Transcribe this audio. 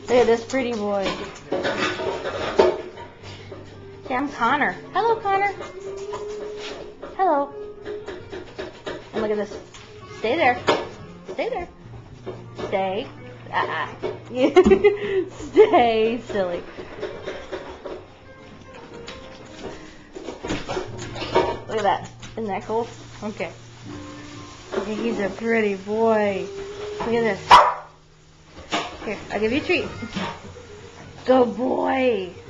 Look at this pretty boy. Okay, I'm Connor. Hello, Connor. Hello. And look at this. Stay there. Stay there. Stay. Stay, silly. Look at that. Isn't that cool? Okay. Okay, he's a pretty boy. Look at this. Here, I'll give you a treat. Good boy.